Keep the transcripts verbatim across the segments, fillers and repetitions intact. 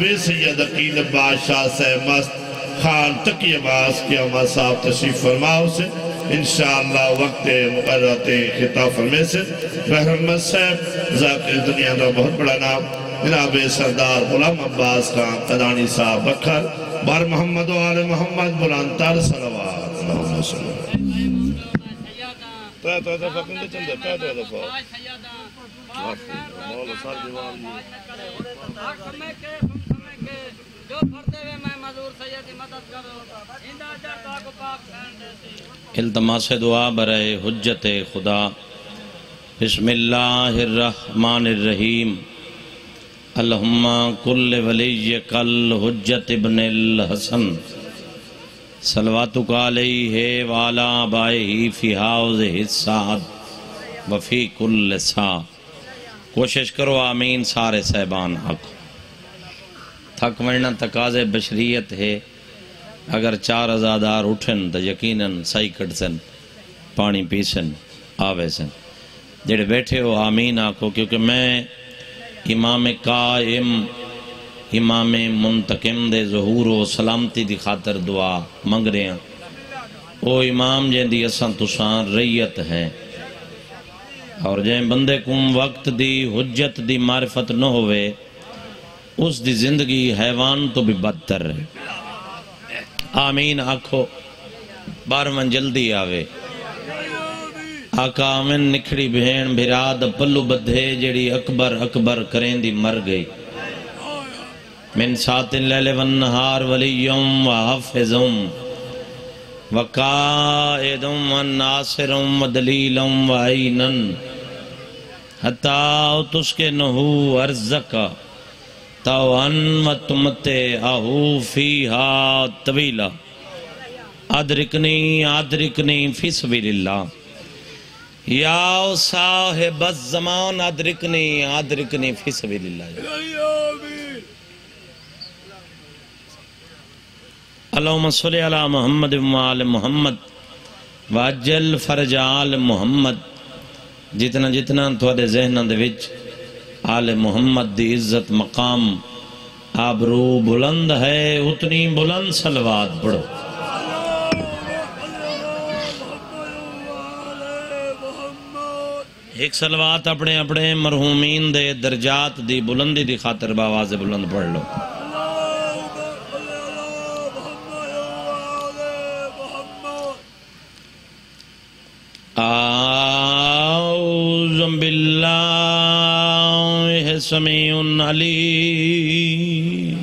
جناب سید عقیل بادشاہ صاحب مست خان تقی عباس کے اما صاحب تشریف فرماؤ سے انشاءاللہ وقت مقررات خطاب فرمے سے رحمت صاحب ذاکر دنیا کا بہت بڑا نام جناب سردار غلام عباس خان قدانی صاحب بکھر بار محمد و آل محمد بلانتر صلوات محمد صلی اللہ علیہ وسلم تو تو دفعہ کندے چندے تو تو دفعہ مولا صاحب دیوان جو پڑھتے ہوئے میں مذور سیدی مدد کرو اندہ جاتا کو پاک سین دیتی التماس دعا برائے حجت خدا بسم اللہ الرحمن الرحیم اللہم کل ولی کل حجت ابن الحسن صلواتک علیہ وعلا آبائہ فی حوض السعد وفی کل سا کوشش کرو آمین سارے صاحبان حق تھک ورنہ تقاضے بشریت ہے اگر چار ازادار اٹھن تو یقیناً سائی کٹ سن پانی پی سن آوے سن جڑے بیٹھے ہو آمین آکو کیونکہ میں امام قائم امام منتقم دے ظہور و سلامتی دی خاطر دعا منگ رہے ہیں او امام جن دی اساں تسان ریت ہیں اور جن بندے کم وقت دی حجت دی معرفت نہ ہوئے اس دی زندگی حیوان تو بھی بدتر ہے آمین آکھو بارمن جلدی آوے آقا آمین نکھڑی بہن بھراد پلو بدھے جڑی اکبر اکبر کریں دی مر گئی من سات اللیل والنہار ولیم وحافظم وقائدم وناصرم ودلیلم وعینن حتی تسکے نہو ارزکا تاوان و تمتے آہو فیہا طویلہ ادرکنی ادرکنی فی سبیل اللہ یا صاحب الزمان ادرکنی ادرکنی فی سبیل اللہ اللہم صلی علی محمد و آل محمد واجل فرج آل محمد جتنا جتنا تھوڑے ذہنہ دے وچ آل محمد دی عزت مقام آبرو بلند ہے اتنی بلند صلوات پڑھو ایک صلوات اپنے اپنے مرحومین دے درجات دی بلندی دی خاطر باواز بلند پڑھ لو اعوذ باللہ سمیع علیم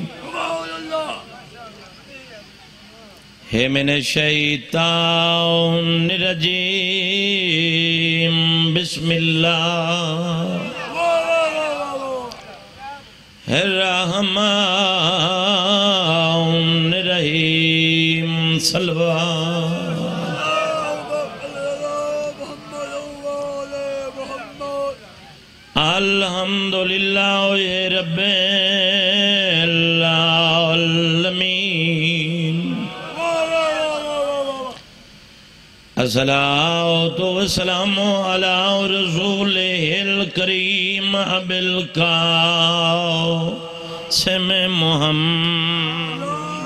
ہے من الشیطان الرجیم بسم اللہ الرحمن الرحیم صلوات الحمدللہ رب العالمین الصلاة والسلام علی رسولہ الکریم بالقاسم محمد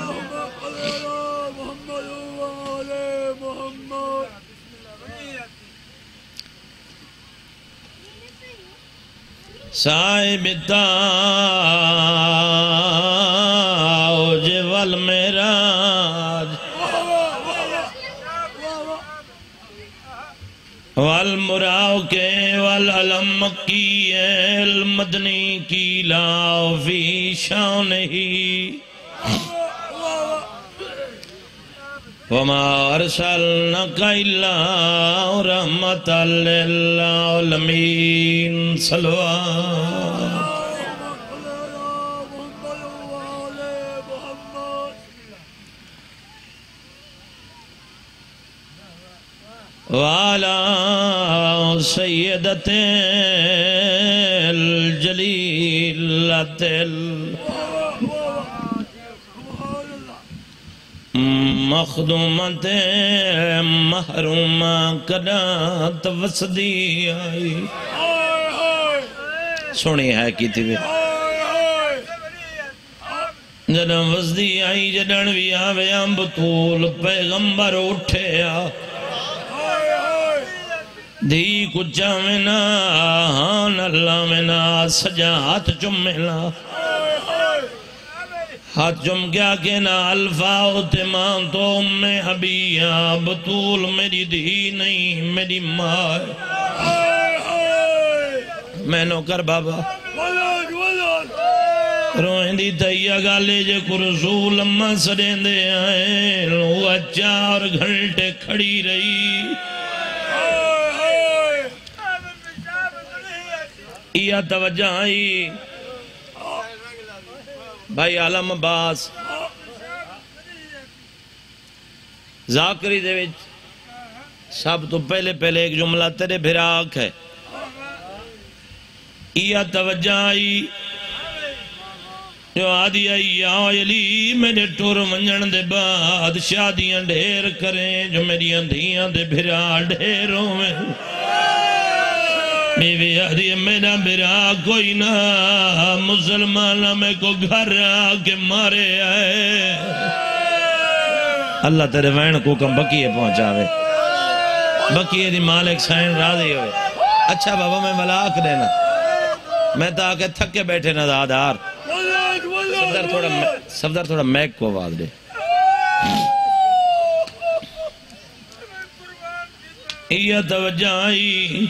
صاحب تاج والمعراج والمراو کے والعلم مکی المدنی کی لا فی شانہی وما ارسلناک الا رحمت للعالمین صلوات وعلى سیدت الجلیلت مخدومت محرومہ کدا توسدی آئی سونی ہے کی تھی جدن وزدی آئی جدن بھی آویاں بطول پیغمبر اٹھیا دی کچھا منا ہان اللہ منا سجا ہاتھ چمنا ہاتھ چم کیا کہنا الفاؤ تیمان تو ام حبیہ بطول میری دی نہیں میری ماں میں نو کر بابا روئیں دی تیہ گالے جے کو رسول اممہ سرین دے آئیں لو چار گھنٹے کھڑی رہی یہ توجہ آئی بھائی عالم عباس ذاکری دے وچ سب تو پہلے پہلے ایک جملہ تیرے بھراک ہے یہ توجہ آئی جو آدھی آئی یا علی میرے ٹور منجن دے بعد شادیاں ڈھیر کریں جو میری اندھیاں دے بھرا ڈھیروں میں بیوی آدھی میرا بھرا کوئی نہ مسلمانہ میں کو گھر آکے مارے آئے اللہ تیرے وین کو کم بکیے پہنچاوے بکیے دی مالک سائن راضی ہوئے اچھا بابا میں ملاک دینا میں تا آکے تھکے بیٹھے نہ دادار صفدر تھوڑا صفدر تھوڑا میک کو آواز دے یہ توجہ آئی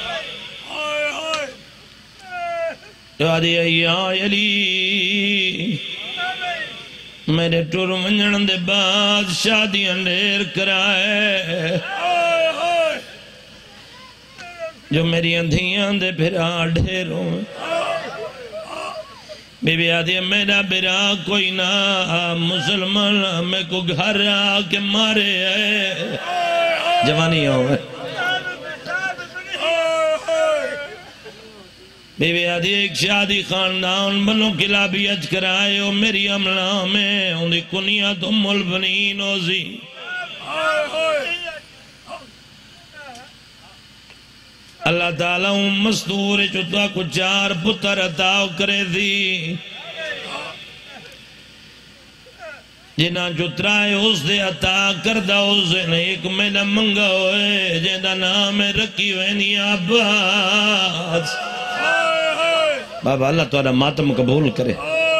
جو آدھی یا علی میرے ٹور منجن دے بعد شادیاں ڈھیر کرائے جو میری اندھیاں دے بھرا ڈھیروں بی بی آدھی میرا بھرا کوئی نہ مسلمان میں کو گھر آکے مارے ہے جوانی ہوئے بی بی آدھی ایک شادی خاندان بنو کلا بھی اج کرائے ہو میری عملہ میں انہیں کنیت ام البنین ہوزی اللہ تعالیٰ مستور چتا کو چار پتر عطاؤ کرے دی جنہاں چترائے اس دے عطا کردہ اس نے ایک میرا منگا ہوئے جنہاں نام رکھی وینی عباس بابا اللہ تعالیٰ ماتم قبول کرے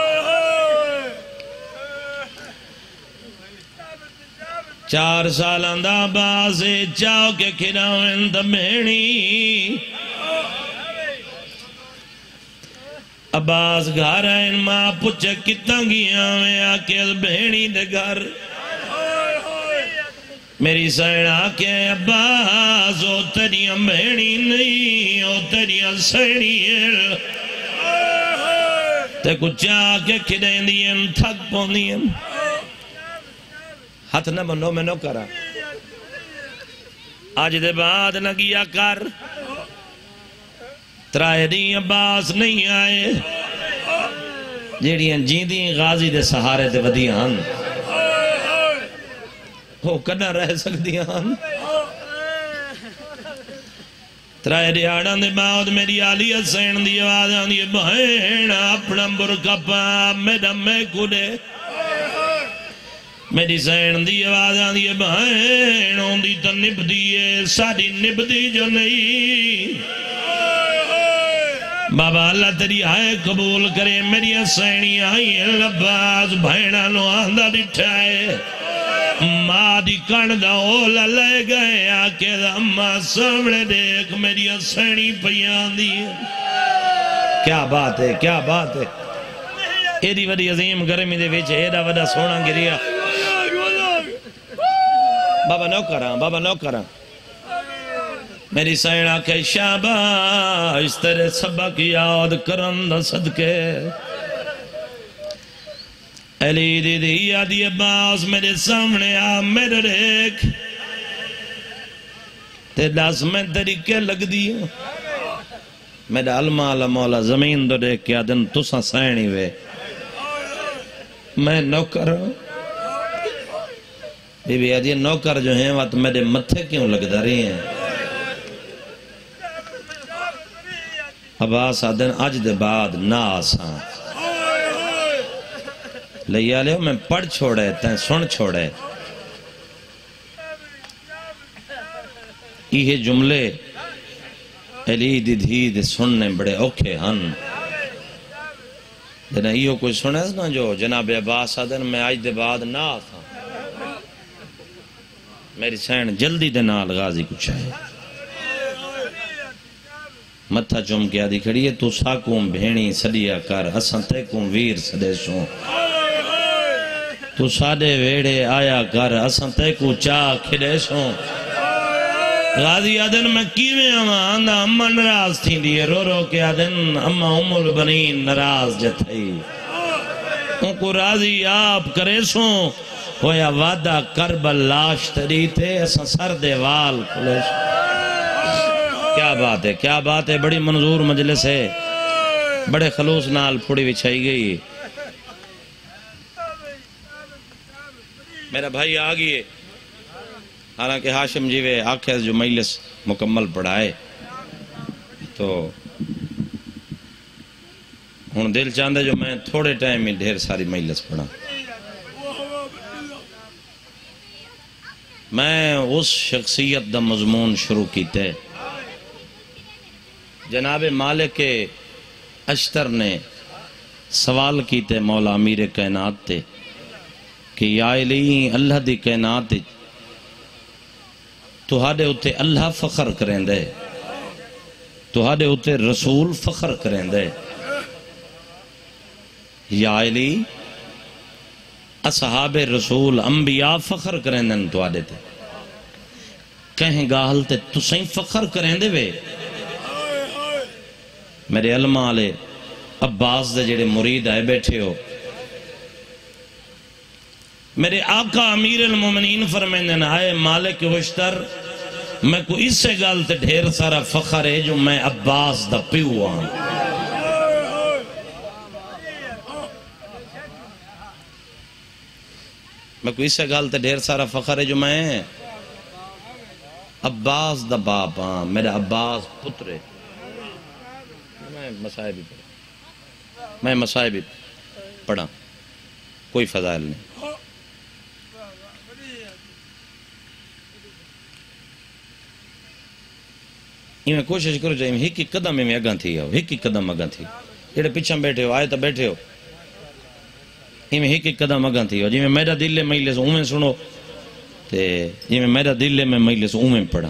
چار سال اندہ بازے چاو کے کھراویں دمینی عباس گھر آئین ماں پچھے کتنا گیا میں آکے بہنی دے گھر میری سین آکے عباس او تیریاں بہنی نہیں او تیریاں سینی ہے تے کچھ آکے کھریں دیں تھک پون دیں ہاتھ نہ بنو میں نو کرا آج دے بعد نہ گیا کر ترائے دیں عباس نہیں آئے جیڑیاں جیندیں غازی دے سہارے دے ودیاں ہو کنا رہ سکتیاں ترائے دیاڑاں دے بعد میری آلی حسین دی آواز آندی بہن اپنا برکا پا میرا میں کھلے میری سین دی آواز آندی بہن ہوندی تو نب دیئے ساری نب دی جو نہیں بابا اللہ تیری آئے قبول کرے میری سینی آئی لباس بہنہ نو آندہ بٹھائے ماں دی کن دا اولا لے گئے آکے دا اممہ سامنے دیکھ میری سینی پیان دی کیا بات ہے کیا بات ہے ایدی وڈی عظیم گرمی دے ویچے ایدہ وڈا سونا گریا بابا نو کراں بابا نو کراں میری سینہ کے شابہ اس طرح سبق یاد کرن دا صدقے علی دی دی یادی عباس میرے سامنے آ میرے ریک تے دس میں طریقے لگ دیا میرا علمہ علی مولا زمین دو دیکھ کیا دن تسا سینی وے میں نوکر بی بی آدھی نوکر جو ہیں وقت میرے متھے کیوں لگ دا رہی ہیں عباس آدھن آج دے بعد نا آسان لیا لے میں پڑھ چھوڑے تین سن چھوڑے یہ جملے علی دی دھی دے سننے بڑے اوکھے ہن جنہا یہ کوئی سنے نا جو جناب عباس آدھن میں آج دے بعد نہ آتا میری سین جلدی دے نال غازی کچھ ہے متھا چوم کے آدھی کھڑی ہے تو ساکوم بھینی سڑیا کر اساں تیکوم ویر سدے سوں تو ساڑے ویڑے آیا کر اساں تیکو چاہ کھڑے سوں غازی آدن میں کیویں اما آندہ اما نراز تھی دیئے رو رو کے آدن اما ام البنین نراز جتھائی ان کو راضی آپ کرے سوں ہویا وعدہ کربل لاش تری تھے ایسا سر دیوال کھلے سوں کیا بات ہے کیا بات ہے بڑی منظور مجلس ہے بڑے خلوص نال پھوڑی وچھائی گئی میرا بھائی آگئے حالانکہ ہاشم جیوے آنکھیں جو مجلس مکمل پڑھائے تو ہون دل چاندے جو میں تھوڑے ٹائم میں ڈھیر ساری مجلس پڑھا میں اس شخصیت دا مضمون شروع کیتے جناب مالک اشتر نے سوال کیتے مولا امیر کائنات تے کہ یا الہی اللہ دی کائنات تہاڈے اتے اللہ فخر کریں دے تہاڈے اتے رسول فخر کریں دے یا الہی اصحاب رسول انبیاء فخر کریں دے تہاڈے تے کہیں گاہل تے تسیں فخر کریں دے وے میرے علماء والے عباس دے جڑے مرید آئے بیٹھے ہو میرے آقا امیر المومنین فرمائیں آئے مالک وشتر میں کو اس سے گالتے ڈھیر سارا فخر ہے جو میں عباس دا پیو ہوں میں کو اس سے گالتے ڈھیر سارا فخر ہے جو میں عباس دا باپ ہاں میرا عباس پترے میں مسائب بھی پڑھا میں مسائب بھی پڑھا کوئی فضائل نہیں میں کوشش کرو جائیں ایک ایک قدم میں اگاں تھی ہو ایک ایک قدم اگاں تھی جڑے پیچھے بیٹھے ہو آئے تو بیٹھے ہو ایک ایک قدم اگاں تھی ہو جی میں میرا دل مجلے سے اومیں سنو تے جی میں میرا دل میں مجلے سے اومیں پڑھا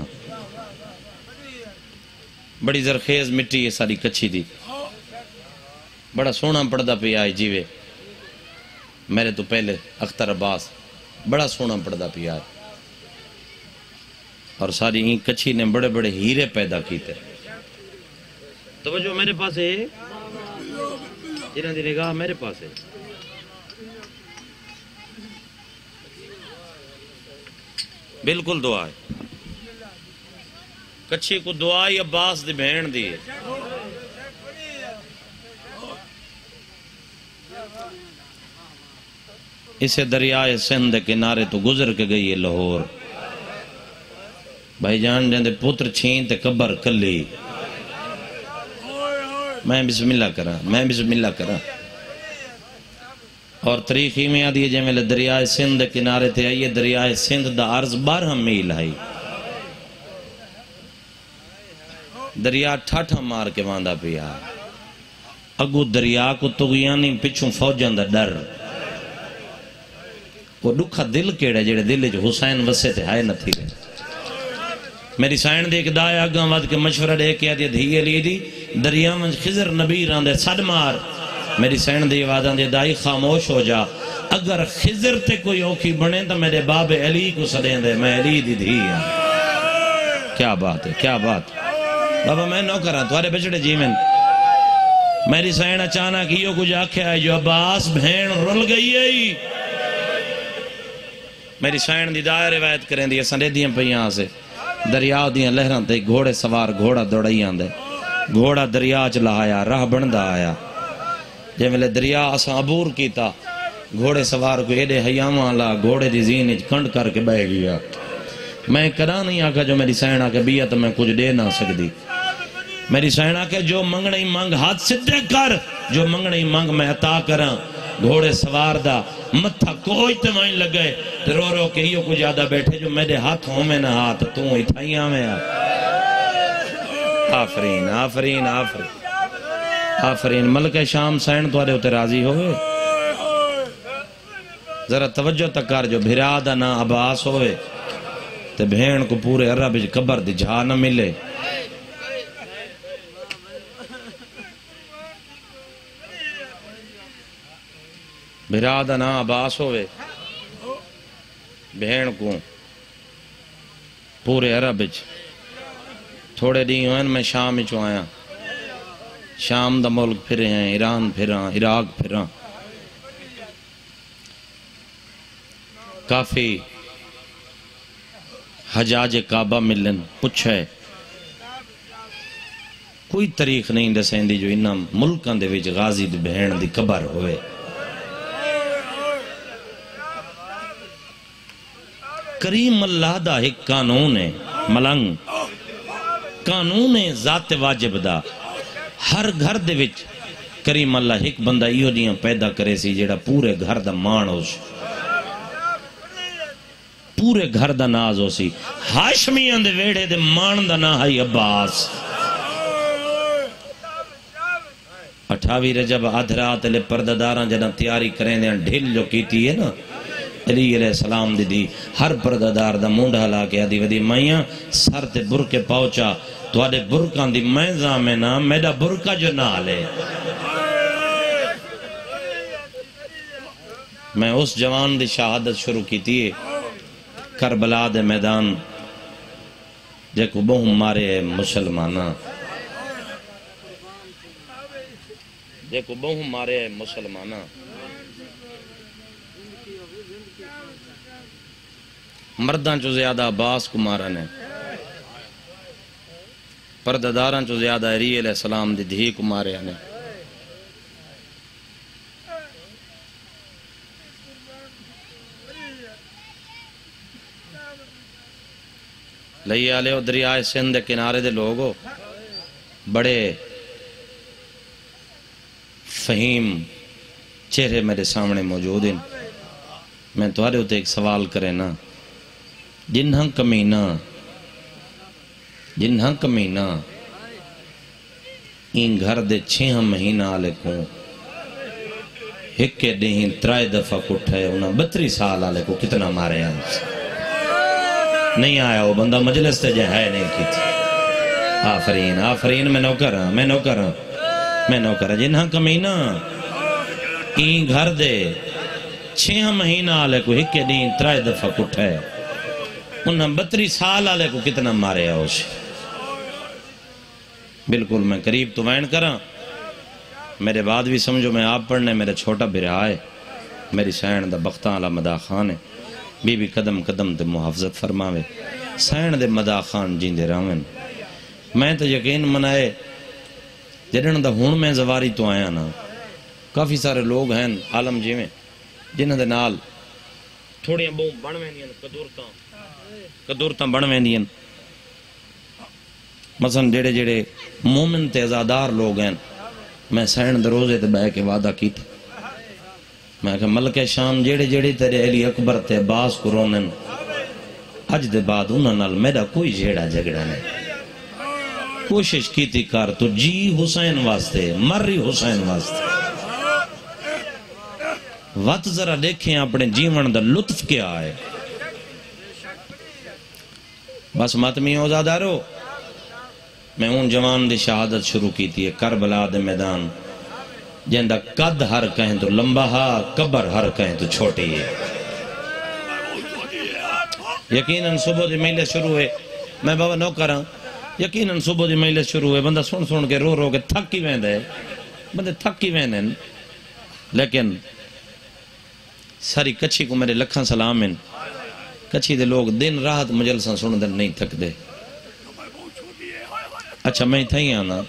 بڑی زرخیز مٹی ہے ساری کچھی دی بڑا سونا پڑھدا پہ آئے جیوے میرے تو پہلے اختر عباس بڑا سونا پڑھدا پہ آئے اور ساری این کچھی نے بڑے بڑے ہیرے پیدا کیتے توجہ میرے پاس ہے جنہاں دی نگاہ میرے پاس ہے بالکل دعا ہے کچھی کو دعائی عباس دی بہن دی اسے دریائے سندھ کنارے تو گزر کے گئی ہے لاہور بھائی جان جاندے پتر چھین تے قبر کلی میں بسم اللہ کرا میں بسم اللہ کرا اور تاریخی میں آدھی ہے جے میں دریائے سندھ کنارے تھے آئیے دریائے سندھ دا عرض بارہ میل آئی دریا ٹھاٹھا مار کے واندہ پیا اگو دریا کو تغیانی پچھوں فوجان دا ڈر وہ دکھا دل کیڑے جڑے دل جو حسین وسے تھے آئے نہ تھی رہے میری سائن دے ایک دائے آگاں واد کے مشورہ دے کے آدھی دھیئے لی دی دریا من خضر نبی راندے صد مار میری سائن دے واداں دے دائی خاموش ہو جا اگر خضر تے کوئی اوکھی بنے تو میرے باب علی کو صدیں دے میں علی دی دھیئے کیا بات ہے کیا بات بابا میں نو کر رہا توارے بچڑے جیمن میری سائن اچانا کیوں کچھ آکھے آئے جو عباس بھین رل گئی ہے میری سائن دی دائے روایت کریں دی سندے دیاں پہیاں سے دریا دیاں لہران تے گھوڑے سوار گھوڑا دوڑائی آندے گھوڑا دریا چلا آیا راہ بندہ آیا جے ملے دریا اساں عبور کیتا گھوڑے سوار کو ایڈے حیامہ اللہ گھوڑے دی زین کنڈ کر کے بہ گیا میں کرا نہیں آکا جو میری سائن آکے بیا تو میں کچھ دے نہ سکتی میری سائن آکے جو منگنے مانگ ہاتھ سدھے کر جو منگنے مانگ میں عطا کراں گھوڑے سوار دا متھا کوئی تے وہیں لگے رو رو کے ہیو کو زیادہ بیٹھے جو میرے ہاتھ ہوں میں نہ ہاتھ تو ہی تھائیاں میں آفرین آفرین آفرین آفرین ملک شام سین توارے ہوتے راضی ہوئے ذرا توجہ تکار جو بھرادہ نہ عباس ہوئے تے بھین کو پورے عرب قبر دی جہاں نہ ملے بھرادہ نہ عباس ہوئے بہن کو پورے عرب تھوڑے دی ہوئے میں شام چو آیا شام دا ملک پھرے ہیں ایران پھراں عراق پھراں کافی حجاج کعبہ ملن پچھے کوئی تاریخ نہیں دسیں دی جو انہاں ملکان دے وچ غازی دی بہن دی قبر ہوئے کریم اللہ دا ایک قانون ہے ملنگ قانون ہے ذات واجب دا ہر گھر دے وچ کریم اللہ ایک بندہ ایو دیاں پیدا کرے سی جیڑا پورے گھر دا مان ہو سی پورے گھر دا ناز ہو سی ہاشمیاں دے ویڑے دے مان دا نا ہے عباس اٹھاوی رجب آدھرات لے پردداراں جنہ تیاری کریں دیں ڈھل جو کیتی ہے نا علی علیہ السلام دی دی ہر پرددار دا مونڈا لا کے آدھی ودی مائیاں سر تے برکے پہنچا تو آدھے برکان دی میں زامنہ میڈا برکہ جو نہ لے میں اس جوان دی شہادت شروع کی تھی کربلا دے میدان جے کو بہم مارے مسلمانہ جے کو بہم مارے مسلمانہ مردان چو زیادہ عباس کو مارا نے پردداران چو زیادہ علی علیہ السلام دی دھی کو مارے نے لئی آلے و دریائے سندھ دے کنارے دے لوگو بڑے فہیم چہرے میرے سامنے موجود ہیں میں تمہارے ہوتے ایک سوال کرے نا جنہاں کمینہ جنہاں کمینہ این گھر دے چھیہاں مہینہ آلے کو ہکے دہیں ترائے دفعہ کٹھے انہاں بتری سال آلے کو کتنا مارے ہیں نہیں آیا وہ بندہ مجلس تے جائے ہے نہیں کی تھی آفرین آفرین میں نوکر ہاں میں نوکر ہاں میں نوکر ہاں جنہاں کمینہ این گھر دے چھیہاں مہینہ آلے کو ہکے دہیں ترائے دفعہ کٹھے انہاں بتری سال آلے کو کتنا مارے آوش بالکل میں قریب تو وین کراں میرے بعد بھی سمجھو میں آپ پڑھنے میرے چھوٹا برہا ہے میری سین دا بختان علا مدا خان ہے بی بی قدم قدم تے محافظت فرماوے سین دے مدا خان جین دے راوین میں تو یقین منائے جنہاں دا ہون میں زواری تو آیا نا کافی سارے لوگ ہیں عالم جی میں جنہاں دے نال تھوڑیاں بہوں بڑھویں دیاں کدورتاں کدورتاں بڑھویں دیاں مثلا جڑے جڑے مومن تیزادار لوگ ہیں میں سین دروزے تے بہ کے وعدہ کی تھا میں کہا ملک شام جڑے جڑے تیرے علی اکبر تے باس کو رونن اج دے بعد انہاں نال میرا کوئی جھیڑا جھگڑا نہیں کوشش کی تھی کار تو جی حسین واسطے مری حسین واسطے وقت ذرا دیکھیں اپنے جیون دا لطف کیا ہے بس ماتمی اوزادارو میں ان جوان دی شہادت شروع کی تھی کربلا دے میدان جن دا قد ہر کہیں تو لمبا ہا قبر ہر کہیں تو چھوٹی ہے یقیناً صبح دی مجلس شروع ہوئے میں بابا نو کراں یقیناً صبح دی مجلس شروع ہوئے بندہ سن سن کے رو رو کے تھکی وین دے بندے تھکی وین ہیں لیکن ساری کچھی کو میرے لکھاں سلام ہیں کچھی دے لوگ دن راحت مجلساں سن دن نہیں تھک دے اچھا میں تھا ہی آنا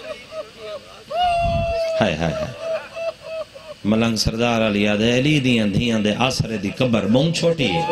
ہائے ہائے ہائے ملنگ سردار علی آدھے علی دیاں دھیاں دے آسرے دی قبر بہن چھوٹی ہے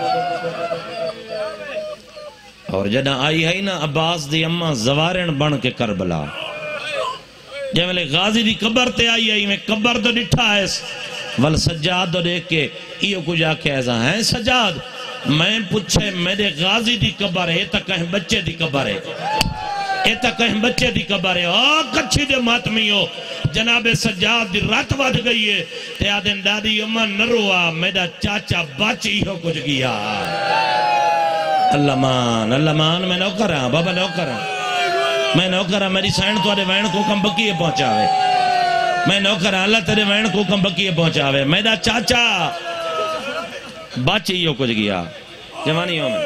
اور جدہ آئی ہے نا عباس دی اممہ زوارن بن کے کربلا جب میں غازی دی قبر تے آئی ہے میں قبر تو ڈٹھا ہے ول سجاد اور دیکھ کے یہ کچھ آکھے ایسا ہے سجاد میں پوچھے میرے غازی دی قبر ہے تا کہیں بچے دی قبر ہے اے تا کہیں بچے دی قبر ہے آہ کچھی دے ماتمیوں جناب سجاد دی رات ود گئی ہے تے آدھن دادی اماں نروا میرا چاچا باچی ہو کچھ گیا اللہ مان اللہ مان میں نو کرا بابا نو کرا میں نو کرا میری سائن تو آرے وین کو کم بکیے پہنچاوے میں نو کرا اللہ تیرے وین کو کم بکیے پہنچاوے میرا چاچا باچی ہو کچھ گیا جوانی ہو میں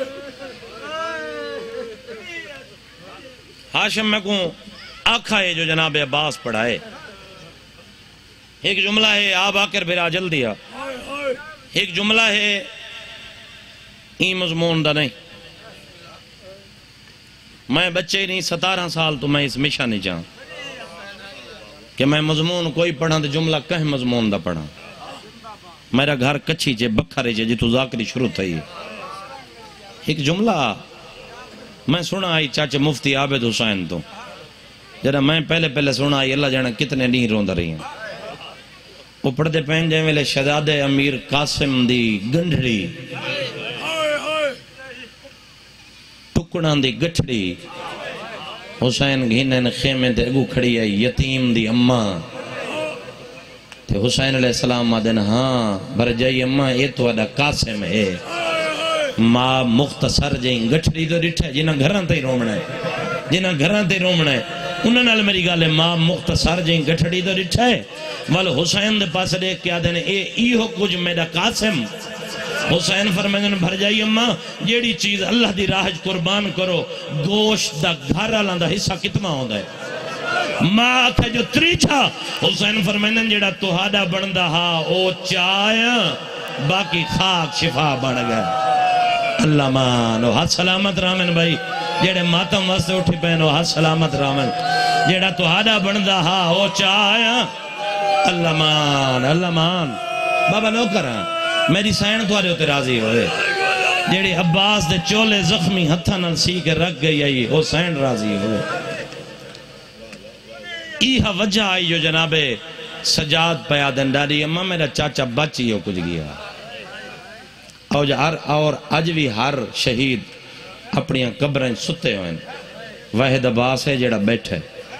ہاشم میں کوں آکھا ہے جو جناب عباس پڑھائے ایک جملہ ہے آپ آکر بھرا جل دیا ایک جملہ ہے این مضمون دا نہیں میں بچے نہیں ستارہ سال تو میں اس مشہ نہیں جاؤں کہ میں مضمون کوئی پڑھا تو جملہ کہیں مضمون دا پڑھا میرا گھر کچھی چے بکھرے چے جی تو ذاکری شروع تھئی ایک جملہ میں سنا آئی چاچے مفتی عابد حسین تو جرہ میں پہلے پہلے سنا آئی اللہ جانا کتنے نہیں روندہ رہی ہیں وہ پڑھتے پہن جائیں ویلے شہزاد امیر قاسم دی گنڈھڑی ٹکڑاں دی گٹھڑی حسین گھینن خیمے دے اگو کھڑی ہے یتیم دی اماں تے حسین علیہ السلام آدھن ہاں بھر جائی اماں یہ تو ادا قاسم ہے ماں مختصر جائیں گٹھڑی تو ڈٹھے جنہ گھران تے رومنا ہے جنہ گھران تے رومنا ہے انہوں نے میری گالے ماں مختصر جائیں گٹھڑی تو ڈٹھے والو حسین دے پاس دیکھ کے آدھن اے ایہو کچھ میرا قاسم حسین فرمائن بھر جائی اماں جیڑی چیز اللہ دی راہج قربان کرو گوشت دا گھر آلان دا حصہ کتنا ہوندہ ہے ماں آکھا جو تریچا حسین فرمائن جیڑا توہادا بندہ ہا او چایا باقی خاک شفا بڑھ گیا اللہ مانو ہاتھ سلامت رامن بھائی جیڑے ماتم واسطے اٹھی پہنو ہاتھ سلامت رامن جیڑا توہادا بندہ ہا او چایا اللہ مان اللہ مان بابا نو کرا میری سائن تو آرے ہوتے راضی ہوئے جیڑی عباس دے چولے زخمی ہتھا نل سی کے رکھ گئی آئی وہ سائن راضی ہوئے ایہا وجہ آئی جو جناب سجاد پیادن ڈاری اممہ میرا چاچا بچی ہو کچھ گیا اور اج بھی ہر شہید اپنی قبریں ستے ہوئے واحد عباس ہے جیڑا بیٹھے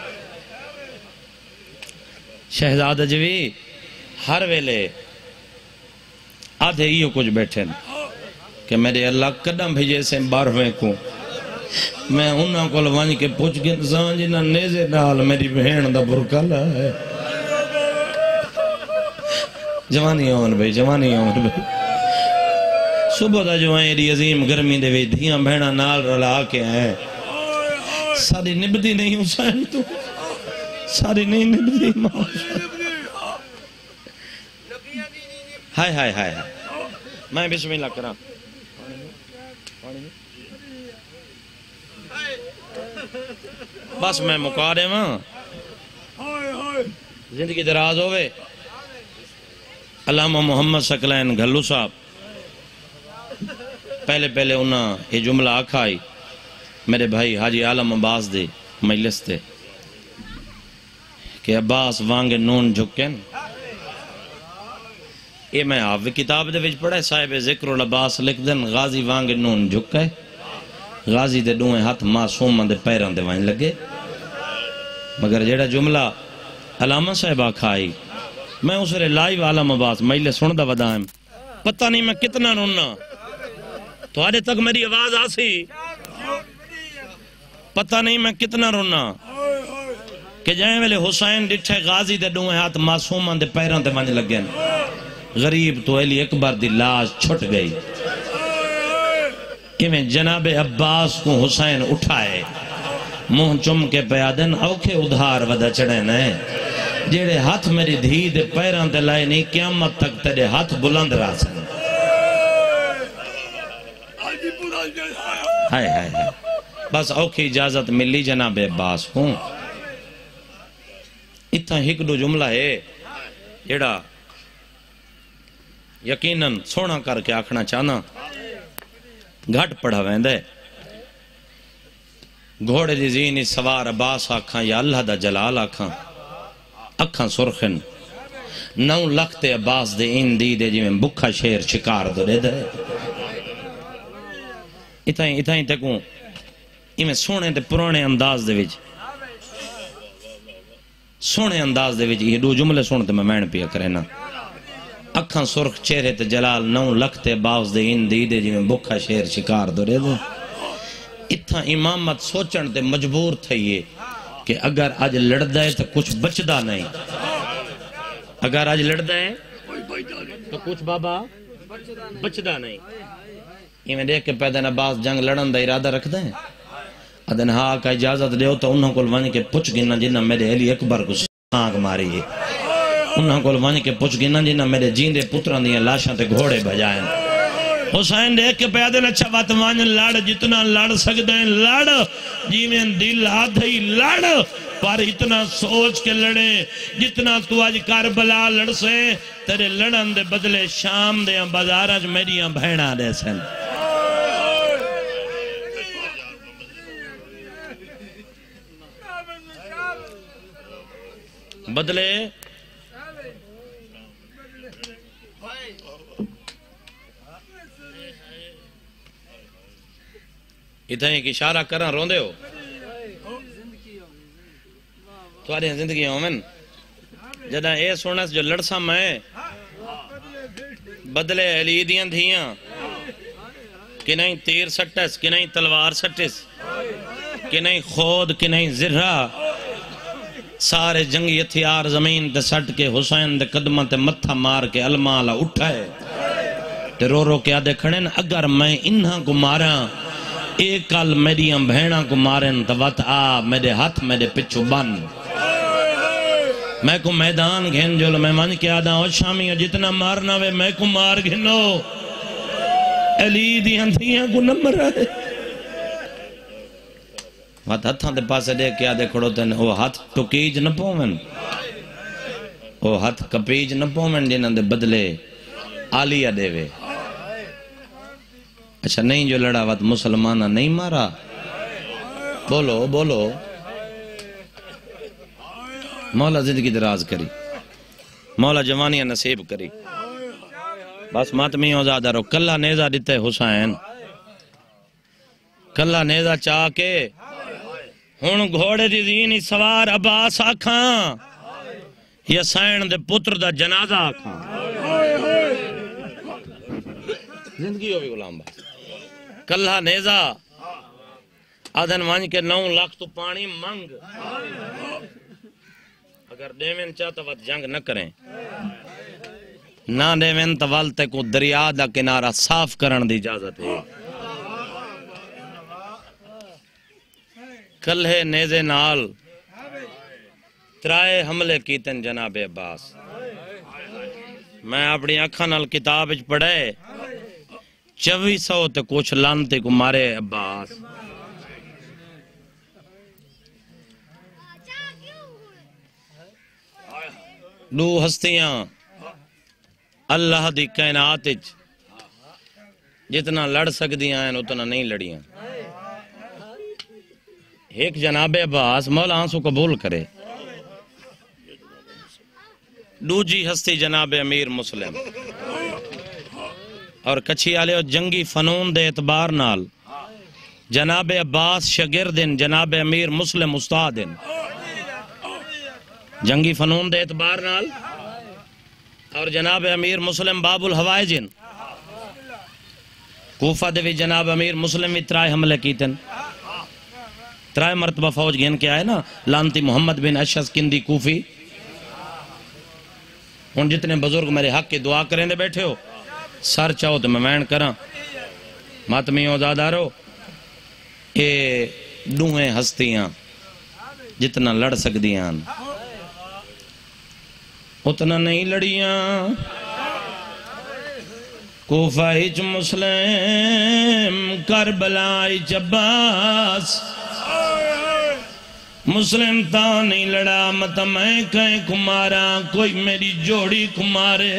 شہزاد اجوی ہر ویلے آدھے ہی کچھ بیٹھے کہ میرے اللہ قدم بھیجے سے بارویں کو میں انہاں کو لوانی کے پوچھ گئے زان جنہ نیزے ڈال میری بہن دا برکالا ہے جوانی ہون بھئی جوانی ہون بھئی صبح دا جو آئیں دی عظیم گرمی دے وی دھیاں بہنہ نال رلا کے ہیں ساری نبدی نہیں حسین تو ساری نہیں نبدی ہائے ہائے ہائے میں بسم اللہ کرا بس میں مقارے ماں زندگی دراز ہوئے علامہ محمد سکلین گھلو صاحب پہلے پہلے انہاں یہ جملہ آکھائی میرے بھائی حاجی عالم عباس دے مجلس تے کہ عباس وانگے نون جھکن یہ میں آپ کتاب دے وچ پڑھے صاحب ذکر العباس لکھ دن غازی وانگے نون جھکے غازی دے دوئے ہاتھ معصوم دے پیران دے وائن لگے مگر جیڑا جملہ علامہ صاحب آکھائی میں اسے لائیو عالم عباس مجلے سن دا ودائم پتہ نہیں میں کتنا رونا تو آدھے تک میری آواز آسی پتہ نہیں میں کتنا رونا کہ جائیں ویلے حسین ڈٹھے غازی دے دوئے ہاتھ معصومان دے پیران دے وانج لگیں غریب تو علی اکبر دی لاش چھٹ گئی کہ جناب عباس کو حسین اٹھائے منہ چم کے پیادن اوکھے ادھار ودا چڑھے نئے جیڑے ہاتھ میری دھی دے پیران دے لائے نہیں قیامت تک تیرے ہاتھ بلند راسن ہائے ہائے ہائے بس اوکھی اجازت ملی جناب عباس ہوں اتنا ہک دو جملہ ہے جیڑا یقیناً سونا کر کے آکھنا چاہنا گھٹ پڑھا ویندے گھوڑے دی زینی سوار عباس آکھاں یا اللہ دا جلال آکھاں اکھاں سرخن نو لکھ تے عباس دے ان دی دے جی میں بکھا شیر شکار دو دے دے اتائیں اتائیں تکوں ایمیں سونے تے پرانے انداز دے وچ سونے انداز دے وچ یہ دو جملے سونے تے میں مین پیا کرے نا اکھاں سرخ چہرے تے جلال نو لکھ تے عباس دے ان دی دے جی میں بکھا شیر شکار دو دے دے اتھا امامت سوچن تے مجبور تھئیے کہ اگر آج لڑ دائے تو کچھ بچدا نہیں اگر آج لڑ دائے تو کچھ بابا بچدا نہیں یہ میں دیکھ کے پیدا نباس جنگ لڑن دا ارادہ رکھ دائیں ادن ہاں کا اجازت دیو تو انہوں کو لوانی کے پچھ گنا جنہ میرے علی اکبر کو سانگ ماری ہے انہوں کو لوانی کے پچھ گنا جنہ میرے جیندے پتران دیا لاشاں تے گھوڑے بجائیں حسین دیکھ کے پیادے لچھا بات وانی لڑ جتنا لڑ سکتے ہیں لڑ جی میں دل آدھائی لڑ پر اتنا سوچ کے لڑے جتنا تو آج کربلا لڑ سے تیرے لڑن دے بدلے شام دے بازارج میریاں بھیڑا دے سن بدلے اتنا ایک اشارہ کرنا روندے ہو تمہاری زندگی ہومن جدہ اے سونا جو لڑسا میں بدلے علی دیاں دھیاں کہ نہیں تیر سٹس کہ نہیں تلوار سٹس کہ نہیں خود کہ نہیں زرہ سارے جنگی ہتھیار زمین تے سٹ کے حسین دے قدمہ تے متھا مار کے المالا اٹھائے تے رو رو کے آدھے کھڑے اگر میں انہاں کو مارا ایک کل میریاں بھیڑاں کو مارن تو وقت آ میرے ہاتھ میرے پچھو بن میں کو میدان گھن جو میں من کے آدھا ہو شامی جتنا مارنا وے میں کو مار گھنو علی دی ہنتھیاں کو نمبر ہے وقت ہتھاں دے پاسے دے کے آدھے کھڑو تین وہ ہاتھ ٹکیج نہ پومن وہ ہاتھ کپیج نہ پومن جنہاں دے بدلے آلیہ دے وے اچھا نہیں جو لڑا وقت مسلمانہ نہیں مارا بولو بولو مولا زندگی دراز کری مولا جوانیاں نصیب کری بس ماتمی آزادہ رو کلہ نیزہ دیتے حسین کلہ نیزہ چاہ کے ہون گھوڑے دی دینی سوار عباس آکھاں یا سین دے پتر دا جنازہ آکھاں زندگی ہوئی غلام بات کلہ نیزہ آدھن وانج کے نو لاکھ تو پانی منگ اگر دیوین چاہتا وقت جنگ نہ کریں نہ دیوین توالتے کو دریا دا کنارہ صاف کرن دی اجازت ہے کلہ نیزے نال ترائے حملے کیتن جناب عباس میں اپنی اکھا نال کتاب اچ پڑھے چوی سو تے کچھ لانتے کو مارے عباس دو ہستیاں اللہ دی کائنات جتنا لڑ سکدیاں ہیں اتنا نہیں لڑیاں ایک جناب عباس مولا آنسو قبول کرے دو جی ہستی جناب امیر مسلم اور کچھی آلے جنگی فنون دے اعتبار نال جناب عباس شگردن جناب امیر مسلم استادن جنگی فنون دے اعتبار نال اور جناب امیر مسلم باب الحوائجن کوفہ دے بھی جناب امیر مسلم اترائے حملے کیتن ترائے مرتبہ فوج گھن کے آئے نا لانتی محمد بن اشعث کندی کوفی ان جتنے بزرگ میرے حق کی دعا کریں دے بیٹھے ہو سر چاہو تو میں مین کراں ماتمی اوزادہ رو اے دوہیں ہستیاں جتنا لڑ سکدیاں اتنا نہیں لڑیاں کوفہ ہچ مسلم کربلا ہچ عباس مسلم تا نہیں لڑا مت میں کہیں کمارا کوئی میری جوڑی کمارے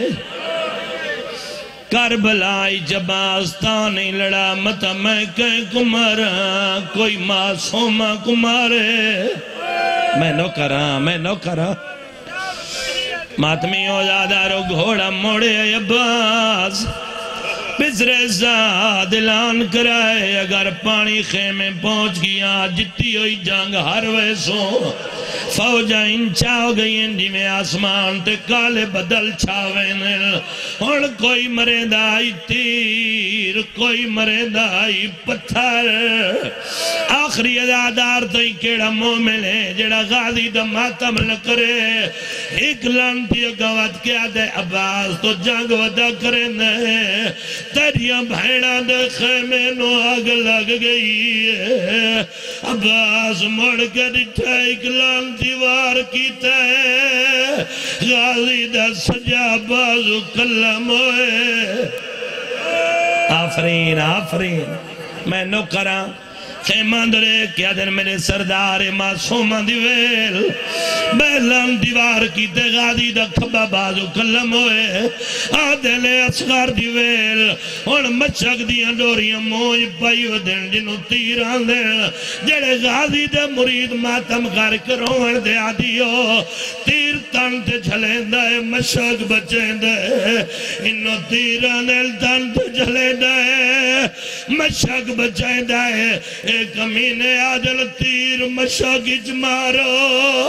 کربلا ہچ عباس تا نہیں لڑا مت میں کہیں کمارا کوئی معصومہ کمارے میں نو کراں میں نو کراں ماتمی ہو زیادہ رو گھوڑا موڑے عباس بزرے زاد اعلان کرائے اگر پانی خیمے پہنچ گیا جتی ہوئی جنگ ہر ویسوں فوجہ انچا ہو گئی اندی میں آسمان تے کالے بدل چھاوے نے اور کوئی مرے دائی تیر کوئی مرے دائی پتھر آخری ادادار تو ہی کیڑا مومن ہے جڑا غازی دا ماتم نہ کرے ایک لانتی گوات کیا دے عباس تو جنگ ودا کرے نے تیریاں بھیڑا دے خیمے نو آگ لگ گئی ہے عباس مڑ کے ڈٹھا ایک لانتی وار کیتا ہے غازی دا سجا بازو کلم ہوئے آفرین آفرین میں نو کراں خیمان درے کیا دن میرے سردار معصومان دیویل بیلان دیوار کی تغادی دا کھبا بازو کلم ہوئے آدھلے اصغار دیویل اور مچک دیا ڈوریاں موج پائی ودن جنو تیران دے جڑے غازی دے مرید ماتم کر کروڑ دے آدیو تیر تن تے جھلیں دے مشک بچیں دے انو تیران دے تن تے جھلیں دے مشک بچیں دے ایک امینے آدل تیر مشاگج مارو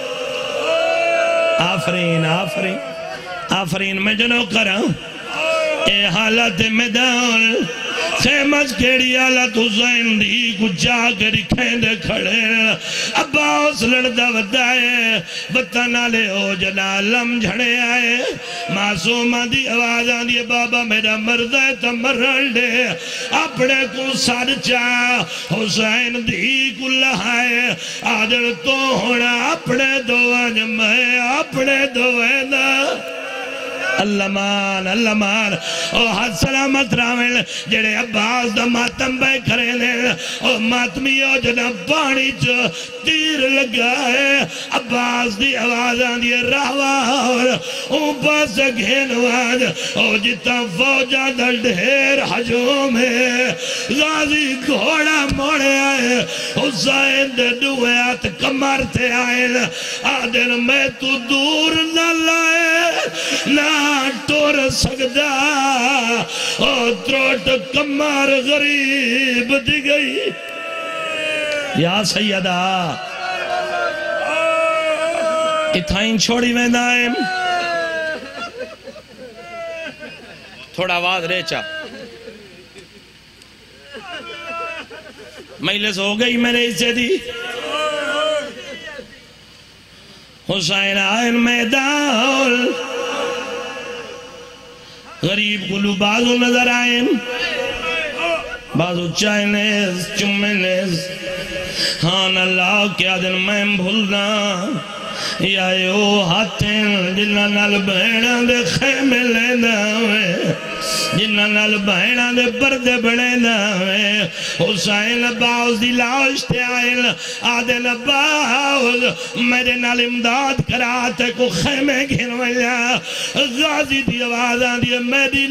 آفرین آفرین آفرین میں جنو کرا اے حالت میدان خیمج کیڑی حالت حسین دی کچھ جا کے رکھیں دے کھڑے عباس لڑدہ ودائے بتانا لے ہو جنا لم جھڑے آئے معصومہ دی آواز آن دی بابا میرا مرد ہے تا مرن دے اپنے کو سر چاہ حسین دی کو لہائے آدر تو ہونا اپنے دوان میں اپنے دوان اللہ مان اللہ مان او حد سلامت راویل جڑے عباس دا ماتم بے کرے لے او ماتمی او جنا پانی چو تیر لگائے عباس دی آوازان دی راوار او پاس گھینواد او جتا فوجہ دا ڈھیر حجوم ہے غازی گھوڑا موڑے آئے حسین دے دویات کمر تے آئے آدھر میں تو دور نہ لائے نہ ٹور سکدا او تروٹ کمار غریب دی گئی یا سیدہ اتھائیں چھوڑی میں دائم تھوڑا آواز ریچا مجلس ہو گئی میں نے اسے دی حسین آئین میدان غریب کلو بازو نظر آئیں بازو چائنیز چمینیز ہاں اللہ کیا دن میں بھولنا یا یو ہاتھیں جنہ نال بہنہ دے خیمے لینا ہوئے جنہ نال بہنہ دے پردے بڑھینا ہوئے حسین عباس دی لاش تے آئل آدھن عباس میرے نال امداد کراتے کو خیمے گھنویا غازی دی آوازاں دی میری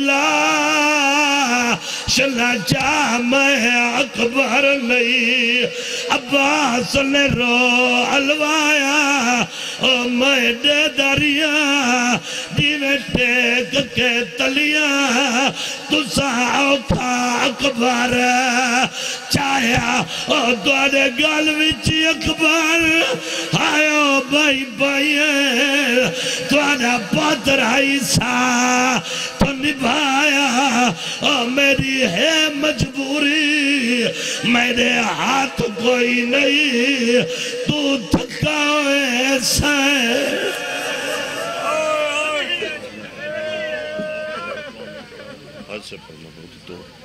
لاش نہ چاہ میں اکبر نہیں عباس نے رو علوایا او میں دے دریا دی میں ٹیک کے تلیاں تو ساؤ کھا اکبر چاہیا او دوارے گال وچی اکبر آئیو بائی بائی دوارے پاتر آئی سا تو نبھایا او میری ہے مجبوری میرے ہاتھ کوئی نہیں تو تھکا ایسا حد سے پڑھنا بہت دور